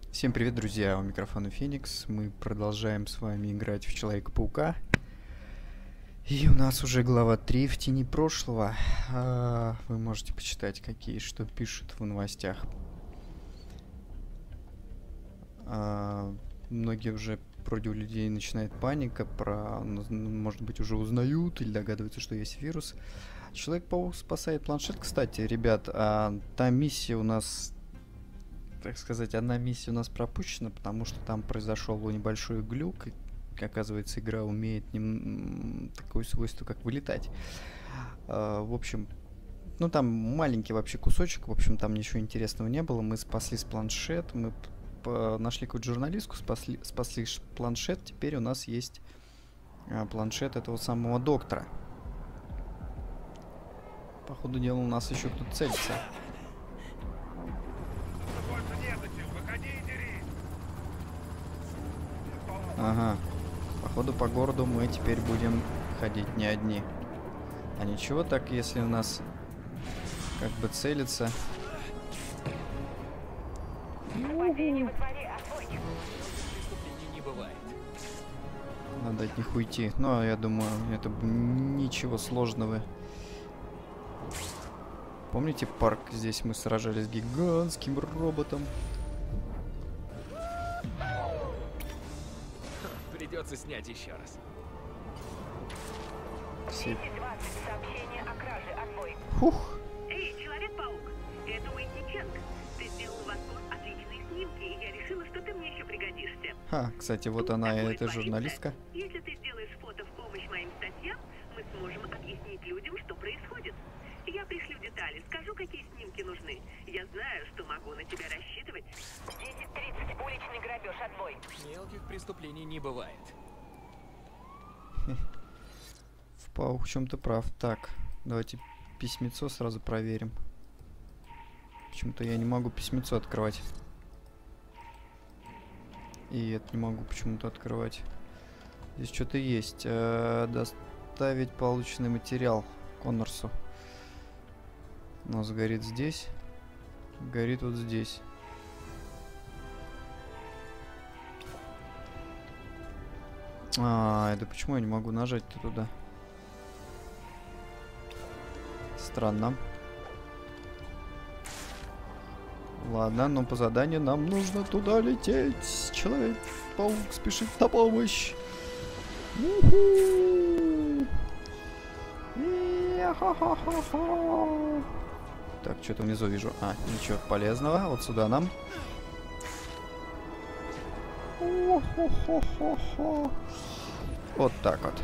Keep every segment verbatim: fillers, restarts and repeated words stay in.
Всем привет, друзья! У микрофона Феникс. Мы продолжаем с вами играть в Человека-паука. И у нас уже глава три в тени прошлого. А, вы можете почитать, какие что пишут в новостях. А, многие уже, вроде у людей начинает паника про, может быть, уже узнают или догадываются, что есть вирус. Человек-паук спасает планшет. Кстати, ребят, а, та миссия у нас... Так сказать, одна миссия у нас пропущена, потому что там произошел небольшой глюк. И, оказывается, игра умеет нем... такое свойство, как вылетать. А, в общем, ну там маленький вообще кусочек, в общем, там ничего интересного не было. Мы спасли с планшет, мы нашли какую-то журналистку, спасли, спасли планшет. Теперь у нас есть а, планшет этого самого доктора. По ходу дела у нас еще кто-то целится. Ага. Походу по городу мы теперь будем ходить не одни. А ничего так, если у нас как бы целится. Надо от них уйти. Но я думаю, это ничего сложного. Помните парк? Здесь мы сражались с гигантским роботом. Придется снять еще раз. Все. Сообщение о краже, отбой. Фух. Эй, Человек-паук, это Уитни Ченг. Ты сделал у вас отличные снимки, и я решила, что ты мне еще пригодишься. Ха, кстати, вот Тут она, такое эта творится. журналистка. Если ты сделаешь фото в помощь моим статьям, мы сможем объяснить людям, что происходит. Я пришлю детали, скажу, какие снимки нужны. Я знаю, что могу на тебя рассчитывать. десять тридцать, уличный грабеж, отбой. Мелких преступлений не бывает. Паук в чем-то прав. Так, давайте письмецо сразу проверим. Почему-то я не могу письмецо открывать. И это не могу почему-то открывать. Здесь что-то есть. Э, доставить полученный материал Коннорсу. У нас горит здесь. Горит вот здесь. А, это почему я не могу нажать-то туда? Странно. Ладно, но по заданию нам нужно туда лететь. Человек-паук спешит на помощь. Так, что-то внизу вижу. А, ничего полезного. Вот сюда нам. Вот так вот.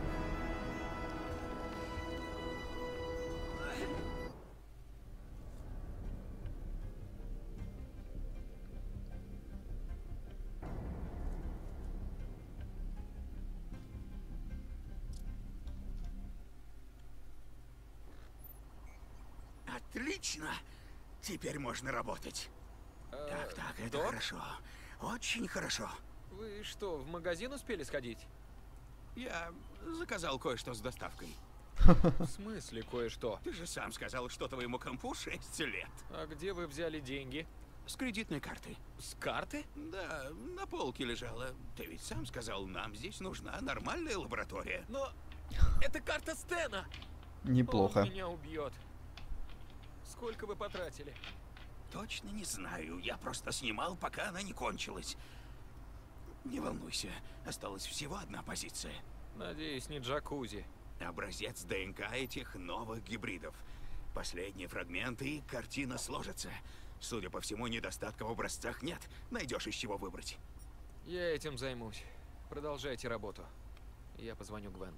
Отлично! Теперь можно работать. А, Так, так, это док? хорошо. Очень хорошо. Вы что, в магазин успели сходить? Я заказал кое-что с доставкой. В смысле кое-что? Ты же сам сказал, что твоему компу шесть лет. А где вы взяли деньги? С кредитной карты. С карты? Да, на полке лежала. Ты ведь сам сказал, нам здесь нужна нормальная лаборатория. Но это карта Стена! Неплохо. Он меня убьет. Сколько вы потратили? Точно не знаю. Я просто снимал, пока она не кончилась. Не волнуйся, осталась всего одна позиция. Надеюсь, не джакузи. Образец ДНК этих новых гибридов. Последние фрагменты, и картина сложится. Судя по всему, недостатка в образцах нет. Найдешь из чего выбрать. Я этим займусь. Продолжайте работу. Я позвоню Гвен.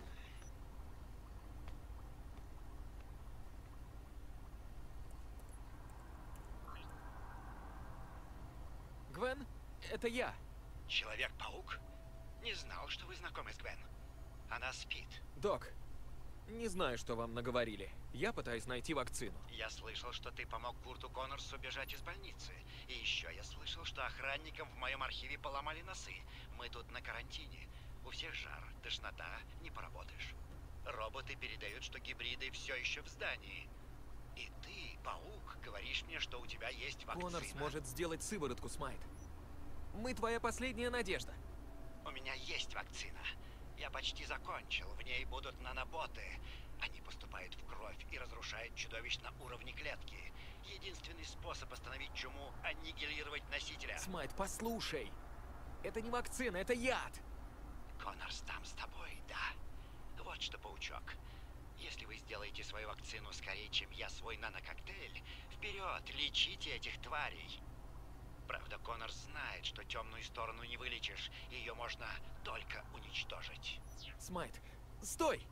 Гвен, это я. Человек-паук? Не знал, что вы знакомы с Гвен. Она спит. Док, не знаю, что вам наговорили. Я пытаюсь найти вакцину. Я слышал, что ты помог Курту Коннорсу бежать из больницы. И еще я слышал, что охранникам в моем архиве поломали носы. Мы тут на карантине. У всех жар, тошнота, не поработаешь. Роботы передают, что гибриды все еще в здании. И ты, паук, говоришь мне, что у тебя есть вакцина. Коннорс может сделать сыворотку, Смайт. Мы твоя последняя надежда. У меня есть вакцина. Я почти закончил. В ней будут наноботы. Они поступают в кровь и разрушают чудовищ на уровне клетки. Единственный способ остановить чуму — аннигилировать носителя. Смайт, послушай. Это не вакцина, это яд. Коннорс там с тобой, да? Вот что, паучок. Если вы сделаете свою вакцину скорее, чем я свой нанококтейль, вперед, лечите этих тварей. Правда, Коннорс знает, что темную сторону не вылечишь, ее можно только уничтожить. Смайт, стой!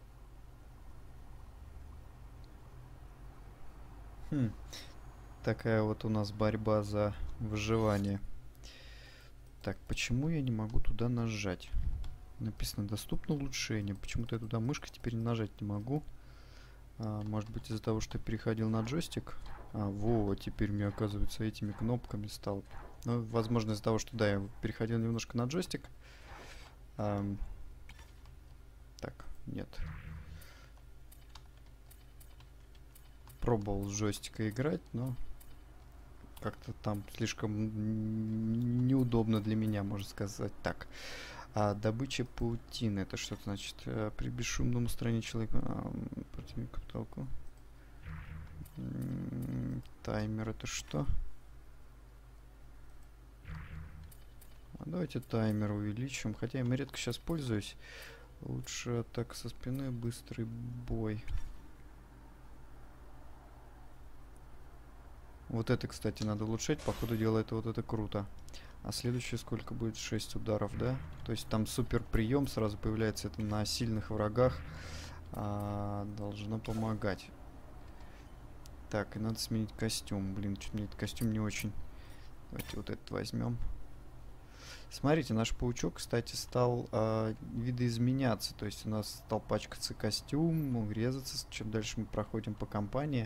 Хм. Такая вот у нас борьба за выживание. Так, почему я не могу туда нажать? Написано доступно улучшение. Почему-то я туда мышкой теперь нажать не могу. А, может быть, из-за того, что я переходил на джойстик. А, во, теперь мне, оказывается, этими кнопками стал. Ну, возможно, из-за того, что, да, я переходил немножко на джойстик. А, так, нет. Пробовал с джойстика играть, но как-то там слишком неудобно для меня, можно сказать так. А добыча паутины, это что значит? А, при бесшумном устранении человека а, противника в толку. Таймер это что? А давайте таймер увеличим. Хотя я им редко сейчас пользуюсь. Лучше атака со спины, быстрый бой. Вот это, кстати, надо улучшать. По ходу дела это вот это круто. А следующее сколько будет? шесть ударов, да? То есть там супер прием сразу появляется. Это на сильных врагах. А, должно помогать. Так, и надо сменить костюм. Блин, что-то мне этот костюм не очень. Давайте вот этот возьмем. Смотрите, наш паучок, кстати, стал а, видоизменяться. То есть у нас стал пачкаться костюм, резаться, чем дальше мы проходим по кампании.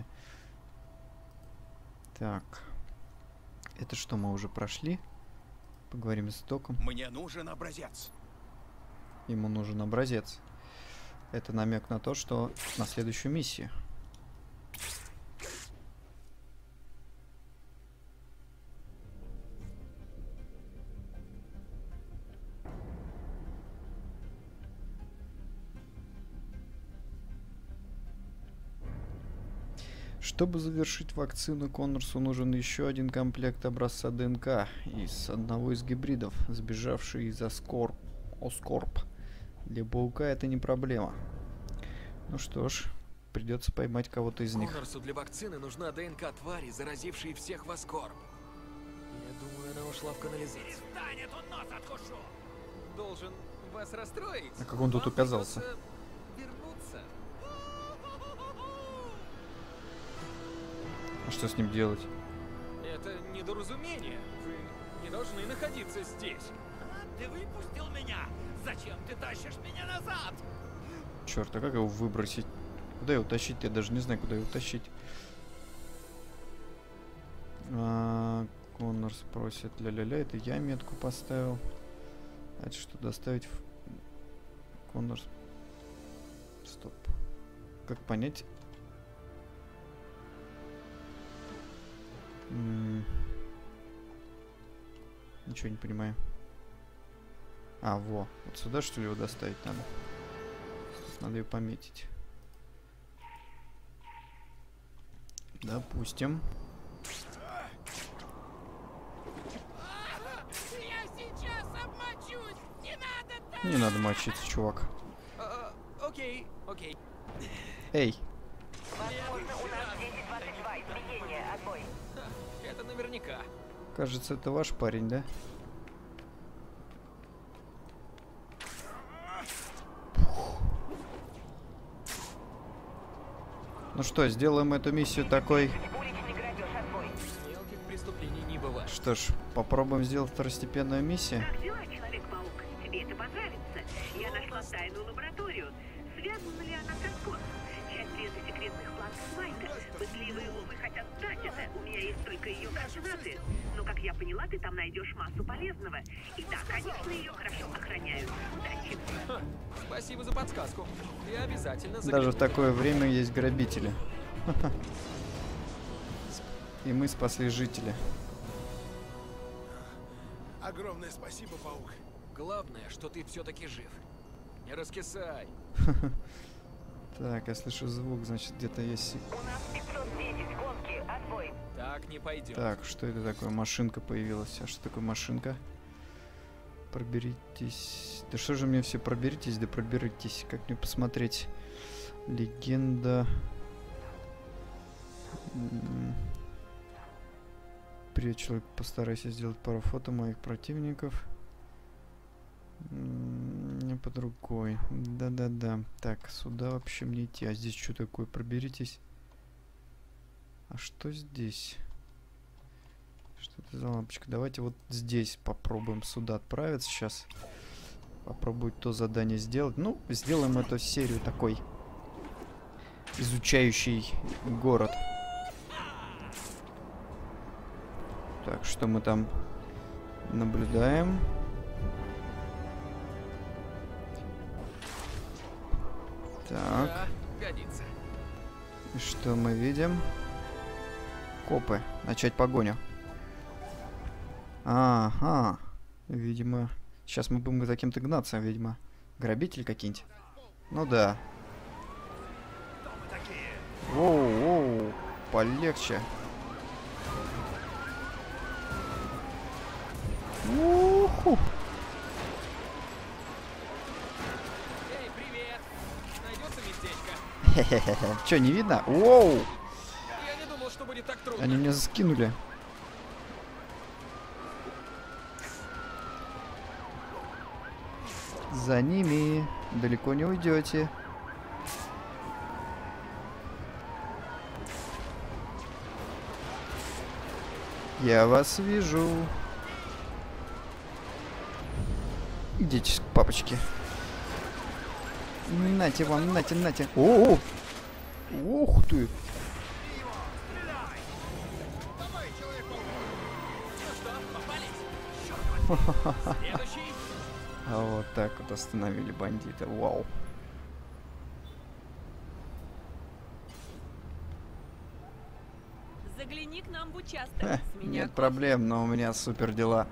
Так. Это что, мы уже прошли? Поговорим с доком. Мне нужен образец. Ему нужен образец. Это намек на то, что на следующую миссию. Чтобы завершить вакцину, Коннорсу нужен еще один комплект образца ДНК из одного из гибридов, сбежавший из Оскорб. Оскорб. Для паука это не проблема. Ну что ж, придется поймать кого-то из них. Коннорсу для вакцины нужна ДНК твари, заразившей всех в Оскорб. Я думаю, она ушла в канализацию. Станет он нос откушу! Должен вас расстроить. А как он тут Вам оказался? придется вернуться. А что с ним делать? Это недоразумение. Вы не должны находиться здесь. Ты выпустил меня! Зачем ты тащишь меня назад? Черт, а как его выбросить? Куда его тащить? Я даже не знаю, куда его тащить. А, Коннорс просит ля-ля-ля. Это я метку поставил. А это что, доставить в... Коннорс... Стоп. Как понять? М-м- Ничего не понимаю. А, во. Вот сюда, что ли, его доставить надо? Надо ее пометить. Допустим. Я сейчас обмочусь! Не надо так! Не надо мочиться, чувак. А, окей, окей. Эй, Возможно, у нас десять двадцать два. Изменение. Отбой. Ха, это наверняка. кажется, это ваш парень, да? Ну что, сделаем эту миссию такой. Уличный грабеж. Отбой. Мелких преступлений не бывает. Что ж, попробуем сделать второстепенную миссию. Как дела, Человек-паук? Тебе это понравится. Я нашла тайную лабораторию. Связана ли она с Оскорбом? Часть ленты секретных планов Смайта. Пытливые умы хотят знать это. У меня есть только ее координаты. Но, как я поняла, ты там найдешь массу полезного. И да, конечно, ее хорошо охраняют. Удачи. Ха, спасибо за подсказку. Я обязательно Даже загляну. в такое время есть грабители. И мы спасли жителя. Огромное спасибо, паук. Главное, что ты все-таки жив. Не раскисай. Так, я слышу звук, значит, где-то есть... У нас пятьсот десять гонки, отбой. Так не пойдет. Так, что это такое? Машинка появилась. А что такое машинка? Проберитесь. Да что же мне все проберитесь, да проберитесь. Как мне посмотреть? Легенда. М-м. Привет, человек, постарайся сделать пару фото моих противников. Не под рукой. Да-да-да. Так, сюда вообще мне идти. А здесь что такое? Проберитесь. А что здесь? Что это за лампочка? Давайте вот здесь попробуем сюда отправиться сейчас. Попробовать то задание сделать. Ну, сделаем эту серию такой изучающий город. Так, что мы там наблюдаем? Так. Да, годится. И что мы видим? Копы. Начать погоню. Ага. Видимо. Сейчас мы будем за кем-то гнаться, видимо. Грабители какие-нибудь? Ну да. Воу, воу. Полегче. Уху. Эй, привет! Найдется местечко? Хе-хе-хе. Че, не видно? Воу! Я не думал, что будет так трудно. Они меня скинули. За ними. Далеко не уйдете. Я вас вижу. Идите к папочке. Нате вам, нате, нате. О, -о! Ух ты! Следующий. А вот так вот остановили бандита. Вау. Загляни к нам в участок. Ха, С меня нет кофе. проблем, но у меня супер дела.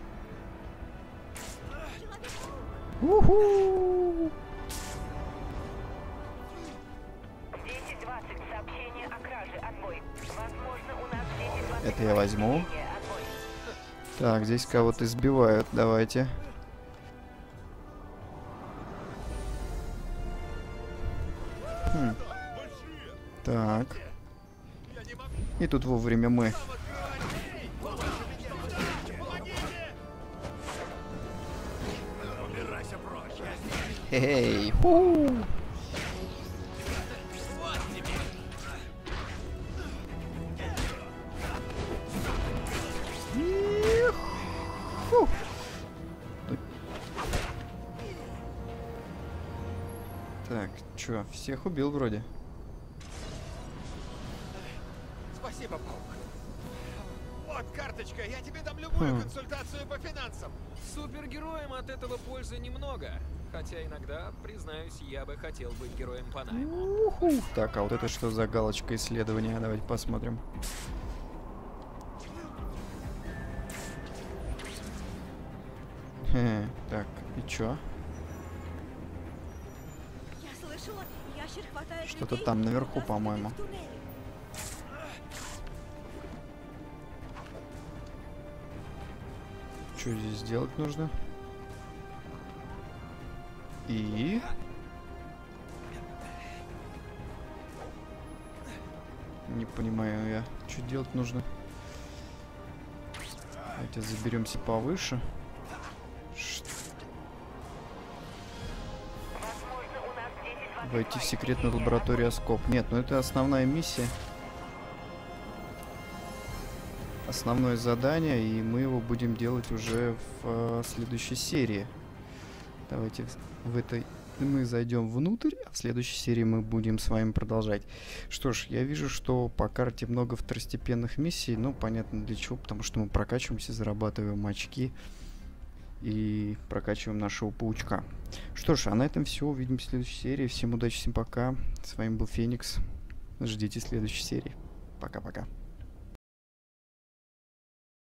Уху! десять двадцать, сообщение о краже, отбой. Возможно, у нас десять двадцать. Это я возьму. Отбой. Так, здесь кого-то избивают. Давайте. Хм. Так. И тут вовремя мы. Эй, ху. Иху. Так, чё, всех убил вроде. Спасибо, паук. Вот карточка, я тебе дам любую Хм. консультацию по финансам. Супергероям от этого пользы немного. Хотя иногда, признаюсь, я бы хотел быть героем по найму. Уху. Так, а вот это что за галочка исследования? Давайте посмотрим. Хе, так, и чё? Я слышала, ящер хватает Что-то людей, там наверху, нас по-моему. в туннеле. Что здесь сделать нужно? И... Не понимаю я, что делать нужно. Давайте заберемся повыше. Ш- Возможно, у нас десять двадцать. Войти в секретную лабораторию Оскоп. Нет, ну это основная миссия. Основное задание, и мы его будем делать уже в э, следующей серии. Давайте в, в этой мы зайдем внутрь, а в следующей серии мы будем с вами продолжать. Что ж, я вижу, что по карте много второстепенных миссий. Ну, понятно для чего, потому что мы прокачиваемся, зарабатываем очки и прокачиваем нашего паучка. Что ж, а на этом все. Увидимся в следующей серии. Всем удачи, всем пока. С вами был Феникс. Ждите следующей серии. Пока-пока.